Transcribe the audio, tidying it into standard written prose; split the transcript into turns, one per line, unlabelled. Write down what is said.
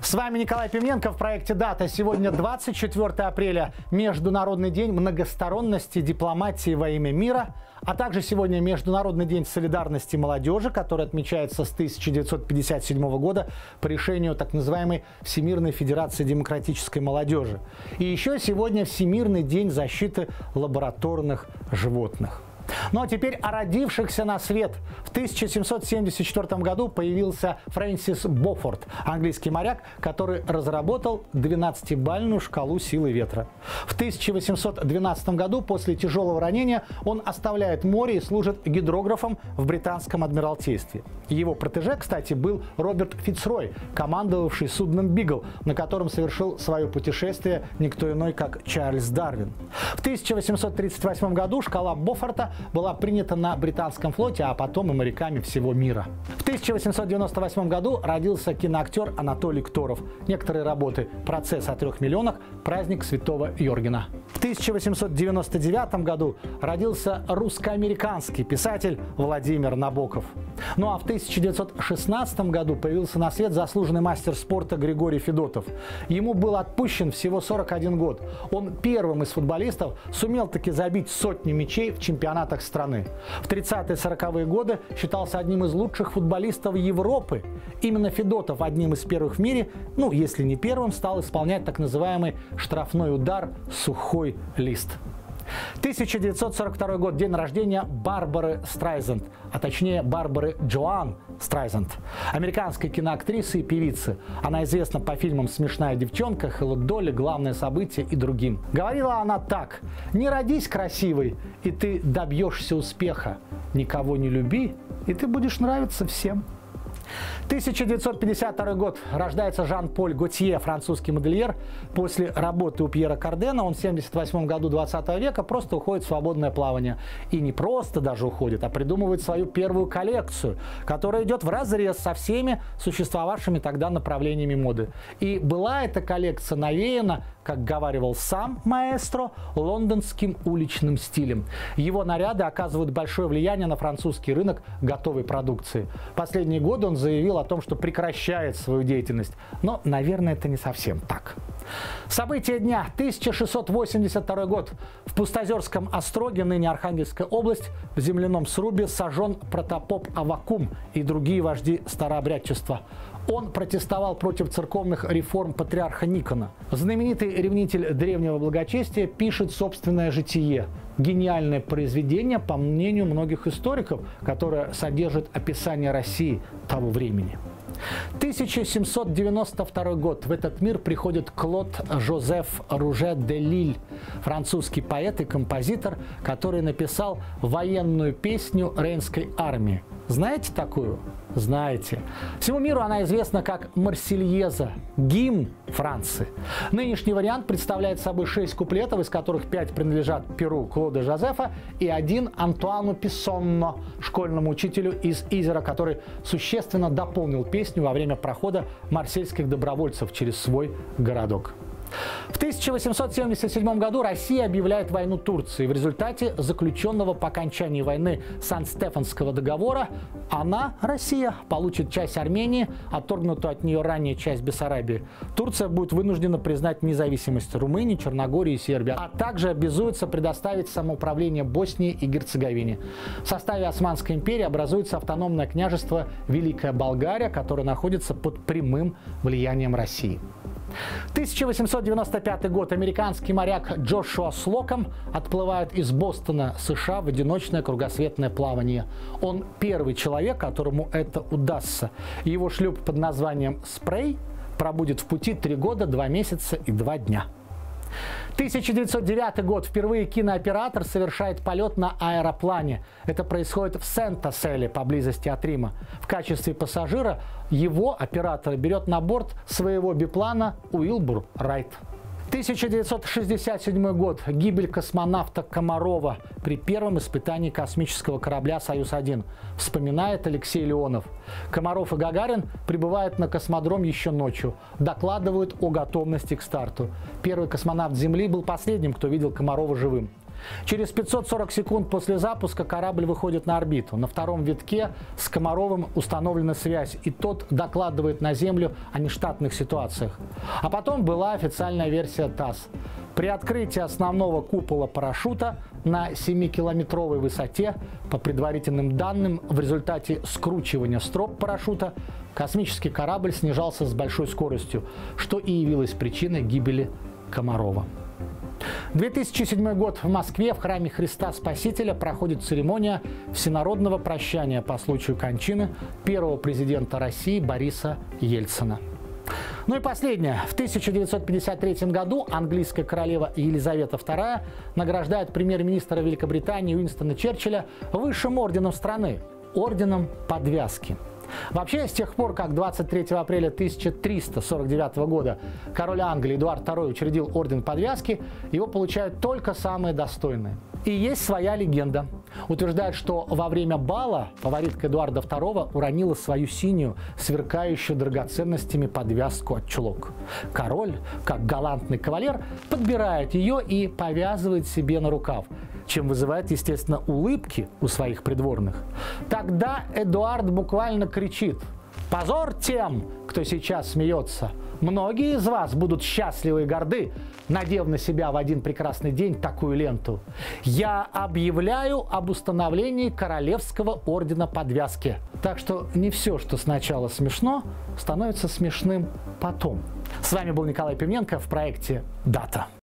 С вами Николай Пименко в проекте «Дата». Сегодня 24 апреля, Международный день многосторонности дипломатии во имя мира, а также сегодня Международный день солидарности молодежи, который отмечается с 1957 года по решению так называемой Всемирной Федерации демократической молодежи. И еще сегодня Всемирный день защиты лабораторных животных. Ну а теперь о родившихся на свет. В 1774 году появился Фрэнсис Бофорд, английский моряк, который разработал 12-бальную шкалу силы ветра. В 1812 году после тяжелого ранения он оставляет море и служит гидрографом в британском адмиралтействе. Его протеже, кстати, был Роберт Фицрой, командовавший судном «Бигл», на котором совершил свое путешествие никто иной, как Чарльз Дарвин. В 1838 году шкала Бофорта была принята на британском флоте, а потом и моряками всего мира. В 1898 году родился киноактер Анатолий Кторов. Некоторые работы «Процесс о 3 миллионах», «Праздник святого Йоргена». В 1899 году родился русско-американский писатель Владимир Набоков. Ну а в 1916 году появился на свет заслуженный мастер спорта Григорий Федотов. Ему был отпущен всего 41 год. Он первым из футболистов сумел таки забить сотни мячей в чемпионатах страны. В 30-40-е годы считался одним из лучших футболистов Европы. Именно Федотов одним из первых в мире, ну если не первым, стал исполнять так называемый штрафной удар «сухой лист». 1942 год, день рождения Барбары Страйзанд, а точнее Барбары Джоан Страйзанд, американской киноактрисы и певицы. Она известна по фильмам «Смешная девчонка», «Hello Dolly», «Главное событие» и другим. Говорила она так: «Не родись красивой, и ты добьешься успеха. Никого не люби, и ты будешь нравиться всем». 1952 год. Рождается Жан-Поль Готье, французский модельер. После работы у Пьера Кардена он в 1978 году 20 века просто уходит в свободное плавание. И не просто даже уходит, а придумывает свою первую коллекцию, которая идет вразрез со всеми существовавшими тогда направлениями моды. И была эта коллекция навеяна, как говаривал сам маэстро, лондонским уличным стилем. Его наряды оказывают большое влияние на французский рынок готовой продукции. Последние годы он заявил о том, что прекращает свою деятельность. Но, наверное, это не совсем так. События дня. 1682 год. В Пустозерском остроге, ныне Архангельская область, в земляном срубе сожжен протопоп Аввакум и другие вожди старообрядчества. Он протестовал против церковных реформ патриарха Никона. Знаменитый ревнитель древнего благочестия пишет собственное житие. Гениальное произведение, по мнению многих историков, которое содержит описание России того времени. 1792 год. В этот мир приходит Клод Жозеф Руже де Лиль, французский поэт и композитор, который написал военную песню Рейнской армии. Знаете такую? Знаете. Всему миру она известна как «Марсельеза», гимн Франции. Нынешний вариант представляет собой 6 куплетов, из которых 5 принадлежат перу Клода Жозефа и 1 Антуану Писсонно, школьному учителю из Изера, который существенно дополнил песню во время прохода марсельских добровольцев через свой городок. В 1877 году Россия объявляет войну Турции. В результате заключенного по окончании войны Сан-Стефанского договора она, Россия, получит часть Армении, отторгнутую от нее ранее часть Бессарабии. Турция будет вынуждена признать независимость Румынии, Черногории и Сербии, а также обязуется предоставить самоуправление Боснии и Герцеговине. В составе Османской империи образуется автономное княжество Великая Болгария, которое находится под прямым влиянием России. 1895 год. Американский моряк Джошуа Слоком отплывает из Бостона, США, в одиночное кругосветное плавание. Он первый человек, которому это удастся. Его шлюп под названием «Спрей» пробудет в пути 3 года, 2 месяца и 2 дня. 1909 год. Впервые кинооператор совершает полет на аэроплане. Это происходит в Сент-Асселе, поблизости от Рима. В качестве пассажира его оператор берет на борт своего биплана Уилбур Райт. 1967 год. Гибель космонавта Комарова при первом испытании космического корабля «Союз-1», вспоминает Алексей Леонов. Комаров и Гагарин прибывают на космодром еще ночью, докладывают о готовности к старту. Первый космонавт Земли был последним, кто видел Комарова живым. Через 540 секунд после запуска корабль выходит на орбиту. На втором витке с Комаровым установлена связь, и тот докладывает на Землю о нештатных ситуациях. А потом была официальная версия ТАСС. При открытии основного купола парашюта на 7-километровой высоте, по предварительным данным, в результате скручивания строп парашюта космический корабль снижался с большой скоростью, что и явилось причиной гибели Комарова. 2007 год в Москве в храме Христа Спасителя проходит церемония всенародного прощания по случаю кончины первого президента России Бориса Ельцина. Ну и последнее. В 1953 году английская королева Елизавета II награждает премьер-министра Великобритании Уинстона Черчилля высшим орденом страны – орденом Подвязки. Вообще, с тех пор, как 23 апреля 1349 года король Англии Эдуард II учредил орден Подвязки, его получают только самые достойные. И есть своя легенда. Утверждают, что во время бала фаворитка Эдуарда II уронила свою синюю, сверкающую драгоценностями подвязку от чулок. Король, как галантный кавалер, подбирает ее и повязывает себе на рукав, чем вызывает, естественно, улыбки у своих придворных. Тогда Эдуард буквально кричит: «Позор тем, кто сейчас смеется! Многие из вас будут счастливы и горды, надев на себя в один прекрасный день такую ленту. Я объявляю об установлении Королевского ордена Подвязки». Так что не все, что сначала смешно, становится смешным потом. С вами был Николай Пивненко в проекте «Дата».